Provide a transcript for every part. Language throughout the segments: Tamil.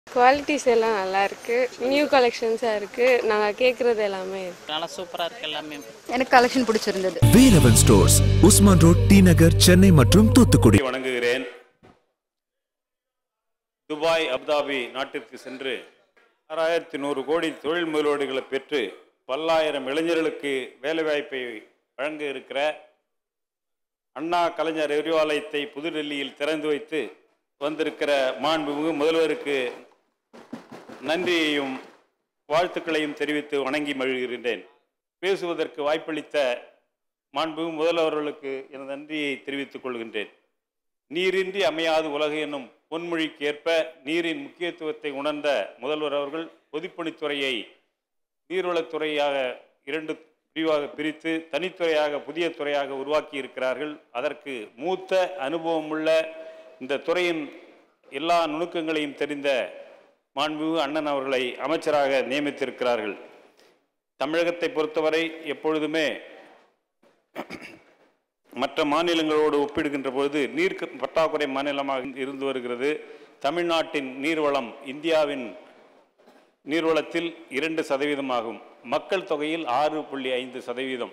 குவாலிட்டிஸ் எல்லாம் நல்லா இருக்கு. நியூ கலெக்ஷன்ஸா இருக்கு. நாங்க கேக்குறது எல்லாமே நல்லா சூப்பரா இருக்கு. எல்லாமே எனக்கு கலெக்ஷன் பிடிச்சிருந்தது. Velavan stores, Usman road, TNagar, Chennai மற்றும் தூத்துக்குடி. வணங்குகிறேன். துபாய், அபுதாபி நாட்டிற்கு சென்று 6100 கோடி தொழில் முதலீடுகளை பெற்று பல்லாயிரம் இளைஞர்களுக்கு வேலைவாய்ப்பை வழங்க இருக்கிற அண்ணா கலைஞர் அறிவாலயத்தை புதுடெல்லியில் திறந்து வைத்து வந்திருக்கிற மாண்புமிகு முதல்வருக்கு நன்றியையும் வாழ்த்துக்களையும் தெரிவித்து வணங்கி மகிழ்கின்றேன். பேசுவதற்கு வாய்ப்பளித்த மாண்புமிகு முதல்வர்களுக்கு எனது நன்றியை தெரிவித்துக் கொள்கின்றேன். நீரின்றி அமையாது உலகு என்னும் பொன்மொழிக்கு ஏற்ப நீரின் முக்கியத்துவத்தை உணர்ந்த முதல்வர் அவர்கள் பொதுப்பணித்துறையை நீர்வளத்துறையாக 2 பிரிவாக பிரித்து தனித்துறையாக புதிய துறையாக உருவாக்கி இருக்கிறார்கள். அதற்கு மூத்த அனுபவமுள்ள இந்த துறையின் எல்லா நுணுக்கங்களையும் தெரிந்த மாண்புமிகு அண்ணன் அவர்களை அமைச்சராக நியமித்திருக்கிறார்கள். தமிழகத்தை பொறுத்தவரை எப்பொழுதுமே மற்ற மாநிலங்களோடு ஒப்பிடுகின்ற பொழுது நீர் பற்றாக்குறை மாநிலமாக இருந்து வருகிறது. தமிழ்நாட்டின் நீர்வளம் இந்தியாவின் நீர்வளத்தில் 2% ஆகும். மக்கள் தொகையில் 6.5%.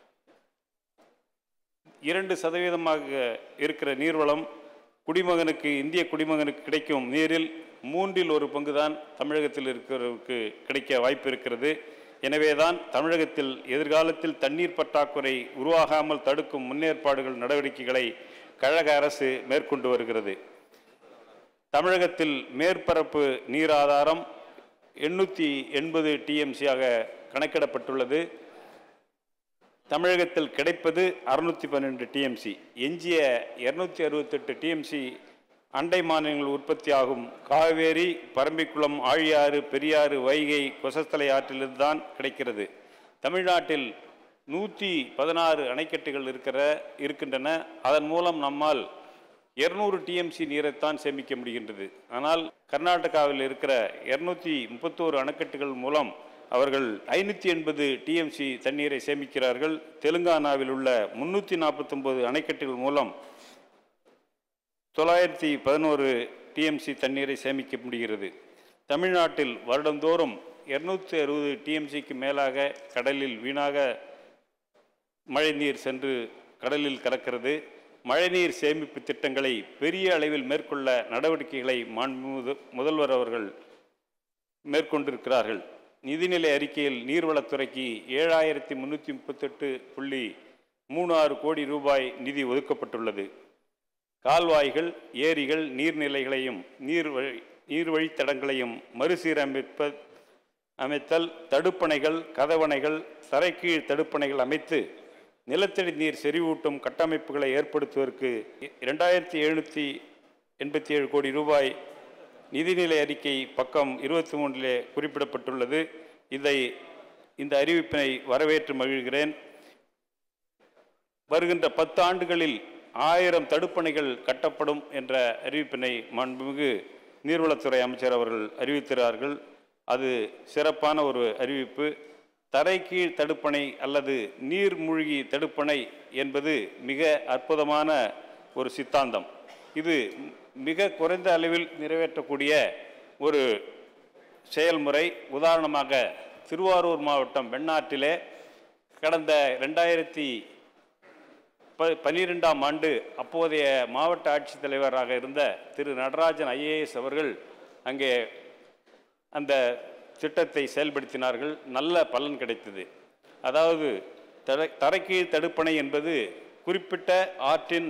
2% இருக்கிற நீர்வளம் குடிமகனுக்கு, இந்திய குடிமகனுக்கு கிடைக்கும் நீரில் 1/3 பங்கு தான் தமிழகத்தில் இருக்கிறவருக்கு கிடைக்க வாய்ப்பு இருக்கிறது. எனவேதான் தமிழகத்தில் எதிர்காலத்தில் தண்ணீர் பற்றாக்குறை உருவாகாமல் தடுக்கும் முன்னேற்பாடுகள் நடவடிக்கைகளை கழக அரசு மேற்கொண்டு வருகிறது. தமிழகத்தில் மேற்பரப்பு நீர் ஆதாரம் 880 TMC கணக்கிடப்பட்டுள்ளது. தமிழகத்தில் கிடைப்பது 612 TMC. எஞ்சிய 268 TMC அண்டை மாநிலங்கள் உற்பத்தியாகும் காவேரி, பரம்பிக்குளம், ஆழியாறு, பெரியாறு, வைகை, கொசஸ்தலை ஆற்றிலிருந்து தான் கிடைக்கிறது. தமிழ்நாட்டில் 116 அணைக்கட்டுகள் இருக்கின்றன. அதன் மூலம் நம்மால் 200 TMC நீரைத்தான் சேமிக்க முடிகின்றது. ஆனால் கர்நாடகாவில் இருக்கிற 231 அணைக்கட்டுகள் மூலம் அவர்கள் 580 TMC தண்ணீரை சேமிக்கிறார்கள். தெலுங்கானாவில் உள்ள 349 அணைக்கட்டுகள் மூலம் 911 TMC தண்ணீரை சேமிக்க முடிகிறது. தமிழ்நாட்டில் வருடந்தோறும் 260 TMCக்கு மேலாக கடலில் வீணாக மழைநீர் சென்று கடலில் கலக்கிறது. மழைநீர் சேமிப்பு திட்டங்களை பெரிய அளவில் மேற்கொள்ள நடவடிக்கைகளை முதல்வர் அவர்கள் மேற்கொண்டிருக்கிறார்கள். நிதிநிலை அறிக்கையில் நீர்வளத்துறைக்கு 7338.36 கோடி ரூபாய் நிதி ஒதுக்கப்பட்டுள்ளது. கால்வாய்கள், ஏரிகள், நீர்நிலைகளையும் நீர்வழித்தடங்களையும் அமைத்தல், தடுப்பணைகள், கதவணைகள், தரைக்கீழ் தடுப்பணைகள் அமைத்து நிலத்தடி நீர் செறிவூட்டும் கட்டமைப்புகளை ஏற்படுத்துவதற்கு 2787 கோடி ரூபாய் நிதிநிலை அறிக்கை பக்கம் 23 குறிப்பிடப்பட்டுள்ளது. இந்த அறிவிப்பினை வரவேற்று மகிழ்கிறேன். வருகின்ற 10 ஆண்டுகளில் 1000 தடுப்பணைகள் கட்டப்படும் என்ற அறிவிப்பினை மாண்புமிகு நீர்வளத்துறை அமைச்சர் அவர்கள் அறிவித்திருக்கிறார்கள். அது சிறப்பான ஒரு அறிவிப்பு. தரைக்கீழ் தடுப்பணை அல்லது நீர்மூழ்கி தடுப்பணை என்பது மிக அற்புதமான ஒரு சித்தாந்தம். இது மிக குறைந்த அளவில் நிறைவேற்றக்கூடிய ஒரு செயல்முறை. உதாரணமாக திருவாரூர் மாவட்டம் வெண்ணாற்றிலே கடந்த 2012ஆம் ஆண்டு அப்போதைய மாவட்ட ஆட்சித்தலைவராக இருந்த திரு நடராஜன் IAS அவர்கள் அங்கே அந்த திட்டத்தை செயல்படுத்தினார்கள். நல்ல பலன் கிடைத்தது. அதாவது தரைக்கீழ் தடுப்பணை என்பது குறிப்பிட்ட ஆற்றின்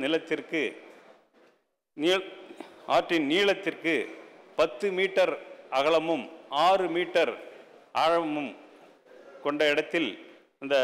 நீளத்திற்கு 10 மீட்டர் அகலமும் 6 மீட்டர் ஆழமும் கொண்ட இடத்தில் அந்த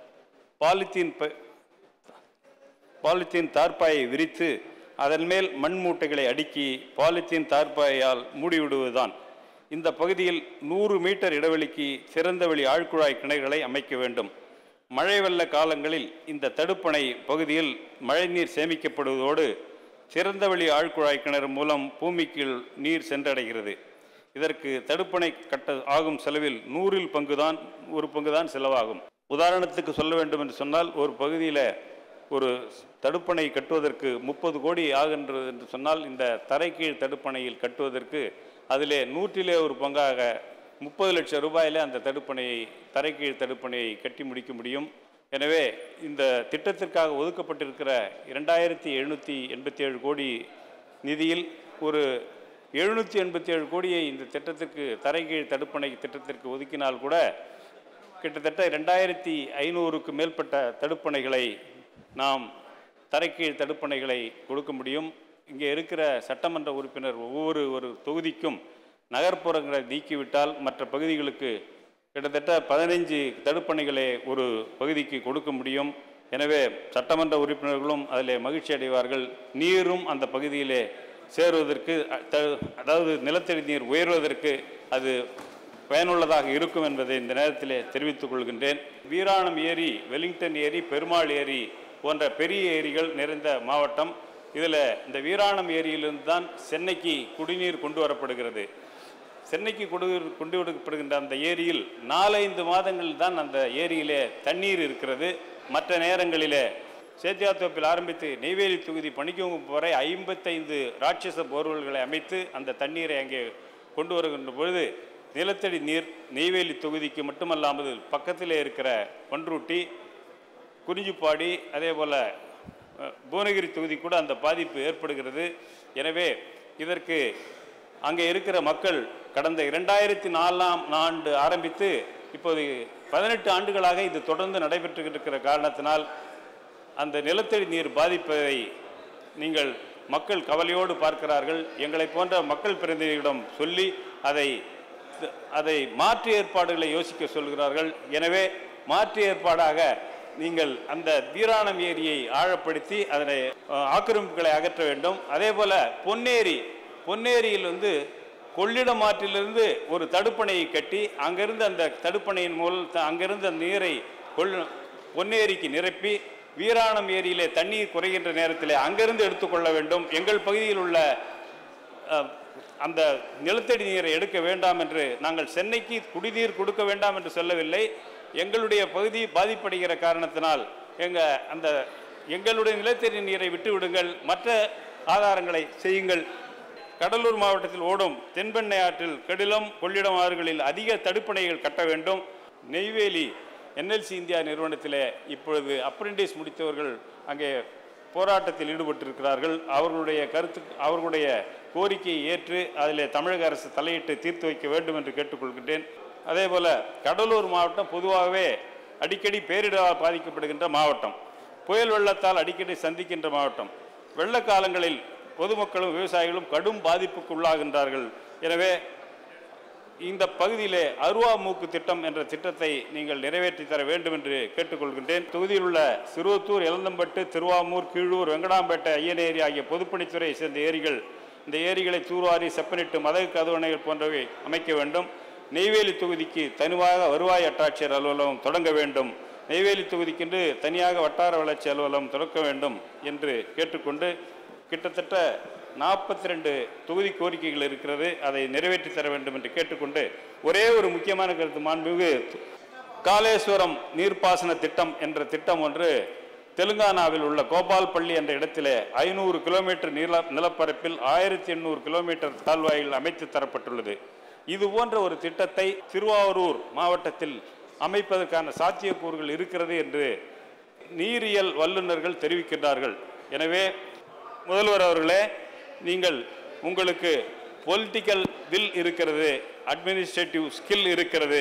பாலித்தீன் தார்ப்பாயை விரித்து அதன் மேல் மண் மூட்டைகளை அடுக்கி பாலித்தீன் தார்ப்பாயால் மூடிவிடுவதுதான். இந்த பகுதியில் 100 மீட்டர் இடைவெளிக்கு திறந்தவெளி ஆழ்குழாய் கிணறுகளை அமைக்க வேண்டும். மழை வெள்ள காலங்களில் இந்த தடுப்பணை பகுதியில் மழைநீர் சேமிக்கப்படுவதோடு திறந்தவெளி ஆழ்குழாய் கிணறு மூலம் பூமிக்கு நீர் சென்றடைகிறது. இதற்கு தடுப்பணை கட்ட ஆகும் செலவில் 100 பங்கு தான் செலவாகும். உதாரணத்துக்கு சொல்ல வேண்டும் என்று சொன்னால், ஒரு பகுதியில் ஒரு தடுப்பணை கட்டுவதற்கு 30 கோடி ஆகின்றது என்று சொன்னால், இந்த தரைக்கீழ் தடுப்பணையில் கட்டுவதற்கு அதிலே 100 ஒரு பங்காக 30 லட்சம் ரூபாயிலே அந்த தடுப்பணையை தரைக்கீழ் தடுப்பணையை கட்டி முடிக்க முடியும். எனவே இந்த திட்டத்திற்காக ஒதுக்கப்பட்டிருக்கிற 2787 கோடி நிதியில் ஒரு 787 கோடியை இந்த திட்டத்திற்கு தரைக்கீழ் தடுப்பணை திட்டத்திற்கு ஒதுக்கினால் கூட கிட்டத்தட்ட 2500க்கு மேற்பட்ட தடுப்பணைகளை நாம் தரைக்கீழ் தடுப்பணைகளை கொடுக்க முடியும். இங்கே இருக்கிற சட்டமன்ற உறுப்பினர் ஒவ்வொரு தொகுதிக்கும் நகர்ப்புறங்களை நீக்கிவிட்டால் மற்ற பகுதிகளுக்கு கிட்டத்தட்ட 15 தடுப்பணைகளை ஒரு பகுதிக்கு கொடுக்க முடியும். எனவே சட்டமன்ற உறுப்பினர்களும் அதில் மகிழ்ச்சி அடைவார்கள். நீரும் அந்த பகுதியிலே சேருவதற்கு, அதாவது நிலத்தடி நீர் உயர்வதற்கு அது பயனுள்ளதாக இருக்கும் என்பதை இந்த நேரத்தில் தெரிவித்துக் கொள்கின்றேன். வீராணம் ஏரி, வெலிங்டன் ஏரி, பெருமாள் ஏரி போன்ற பெரிய ஏரிகள் நிறைந்த மாவட்டம். இதில் இந்த வீராணம் ஏரியிலிருந்து தான் சென்னைக்கு குடிநீர் கொண்டு வரப்படுகிறது. சென்னைக்கு கொண்டு வரப்படுகின்ற அந்த ஏரியில் 4-5 மாதங்கள் தான் அந்த ஏரியிலே தண்ணீர் இருக்கிறது. மற்ற நேரங்களிலே சேத்தியாத்தோப்பில் ஆரம்பித்து நெய்வேலி தொகுதி பணிக்குங்குப்பம் வரை 55 ராட்சச போர்வெல்களை அமைத்து அந்த தண்ணீரை அங்கே கொண்டு வருகின்ற பொழுது நிலத்தடி நீர் நெய்வேலி தொகுதிக்கு மட்டுமல்லாமல் பக்கத்திலே இருக்கிற பன்ருட்டி, குறிஞ்சிப்பாடி, அதே போல் புவனகிரி தொகுதி கூட அந்த பாதிப்பு ஏற்படுகிறது. எனவே இதற்கு அங்கே இருக்கிற மக்கள் கடந்த 2004ஆம் ஆண்டு ஆரம்பித்து இப்போது 18 ஆண்டுகளாக இது தொடர்ந்து நடைபெற்று இருக்கிற காரணத்தினால் அந்த நிலத்தடி நீர் பாதிப்பதை நீங்கள் மக்கள் கவலையோடு பார்க்கிறார்கள். எங்களை போன்ற மக்கள் பிரதிநிதிகளிடம் சொல்லி அதை மாற்று ஏற்பாடுகளை யோசிக்க சொல்கிறார்கள். எனவே மாற்று ஏற்பாடாக நீங்கள் அந்த வீராணம் ஏரியை ஆழப்படுத்தி அதனை ஆக்கிரமிப்புகளை அகற்ற வேண்டும். அதே போல் பொன்னேரியில் கொள்ளிடம் ஆற்றிலிருந்து ஒரு தடுப்பணையை கட்டி அங்கிருந்து அந்த தடுப்பணையின் மூலம் அங்கிருந்து அந்த நீரை பொன்னேரிக்கு நிரப்பி வீராணம் ஏரியிலே தண்ணீர் குறைகின்ற நேரத்தில் அங்கிருந்து எடுத்துக்கொள்ள வேண்டும். எங்கள் பகுதியில் உள்ள அந்த நிலத்தடி நீரை எடுக்க வேண்டாம் என்று நாங்கள் சென்னைக்கு குடிநீர் கொடுக்க வேண்டாம் என்று சொல்லவில்லை. எங்களுடைய பகுதி பாதிப்படைகிற காரணத்தினால் எங்களுடைய நிலத்தடி நீரை விட்டுவிடுங்கள், மற்ற ஆதாரங்களை செய்யுங்கள். கடலூர் மாவட்டத்தில் ஓடும் தென்பெண்ணை ஆற்றில் கெடிலம், கொள்ளிடம் ஆறுகளில் அதிக தடுப்பணைகள் கட்ட வேண்டும். நெய்வேலி NLC இந்தியா நிறுவனத்தில் இப்பொழுது அப்ரெண்டிஸ் முடித்தவர்கள் அங்கே போராட்டத்தில் ஈடுபட்டிருக்கிறார்கள். அவர்களுடைய கோரிக்கையை ஏற்று அதில் தமிழக அரசு தலையிட்டு தீர்த்து வைக்க வேண்டும் என்று கேட்டுக்கொள்கின்றேன். அதே போல் கடலூர் மாவட்டம் பொதுவாகவே அடிக்கடி பேரிடரால் பாதிக்கப்படுகின்ற மாவட்டம், புயல் வெள்ளத்தால் அடிக்கடி சந்திக்கின்ற மாவட்டம். வெள்ள காலங்களில் பொதுமக்களும் விவசாயிகளும் கடும் பாதிப்புக்கு உள்ளாகின்றார்கள். எனவே இந்த பகுதியிலே அருவா மூக்கு திட்டம் என்ற திட்டத்தை நீங்கள் நிறைவேற்றி தர வேண்டும் என்று கேட்டுக்கொள்கின்றேன். தொகுதியில் உள்ள சிறுவத்தூர், எலந்தம்பட்டு, திருவாமூர், கீழூர், வெங்கடாம்பேட்டை, ஐயனேரி ஆகிய பொதுப்பணித்துறையை சேர்ந்த ஏரிகள், இந்த ஏரிகளை தூர்வாரி செப்பனிட்டு மதகு கதவணைகள் போன்றவை அமைக்க வேண்டும். நெய்வேலி தொகுதிக்கு தனியாக வருவாய் வட்டாட்சியர் அலுவலகம் தொடங்க வேண்டும். நெய்வேலி தொகுதிக்கென்று தனியாக வட்டார வளர்ச்சி அலுவலகம் தொடக்க வேண்டும் என்று கேட்டுக்கொண்டு, கிட்டத்தட்ட 42 தொகுதி கோரிக்கைகள் இருக்கிறது. அதை நிறைவேற்றி தர வேண்டும் என்று கேட்டுக்கொண்டு, ஒரே ஒரு முக்கியமான கருத்து, மாண்புமிகு காலேஸ்வரம் நீர்ப்பாசன திட்டம் என்ற திட்டம் ஒன்று தெலுங்கானாவில் உள்ள கோபால்பள்ளி என்ற இடத்திலே 500 கிலோமீட்டர் நிலப்பரப்பில் 1800 கிலோமீட்டர் கால்வாயில் அமைத்து தரப்பட்டுள்ளது. இது போன்ற ஒரு திட்டத்தை திருவாரூர் மாவட்டத்தில் அமைப்பதற்கான சாத்தியக்கூறுகள் இருக்கிறது என்று நீரியல் வல்லுநர்கள் தெரிவிக்கின்றார்கள். எனவே முதல்வர் அவர்களே, நீங்கள் உங்களுக்கு பொலிட்டிக்கல் வில் இருக்கிறது, அட்மினிஸ்ட்ரேட்டிவ் ஸ்கில் இருக்கிறது,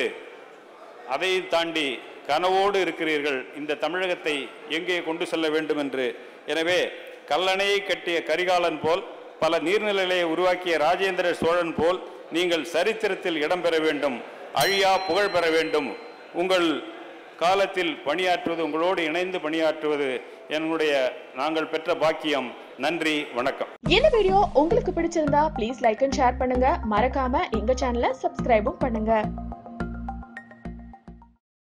அதை தாண்டி கனவோடு இருக்கிறீர்கள் இந்த தமிழகத்தை எங்கே கொண்டு செல்ல வேண்டும் என்று. எனவே கல்லணையை கட்டிய கரிகாலன் போல், பல நீர்நிலைகளை உருவாக்கிய ராஜேந்திர சோழன் போல் நீங்கள் சரித்திரத்தில் இடம்பெற வேண்டும், அழியா புகழ் பெற வேண்டும். உங்கள் காலத்தில் பணியாற்றுவது, உங்களோடு இணைந்து பணியாற்றுவது நாங்கள் பெற்ற பாக்கியம். நன்றி, வணக்கம். இந்த வீடியோ உங்களுக்கு பிடிச்சிருந்தா ப்ளீஸ் லைக் அண்ட் ஷேர் பண்ணுங்க. மறக்காம எங்க சேனலை சப்ஸ்கிரைபும் பண்ணுங்க.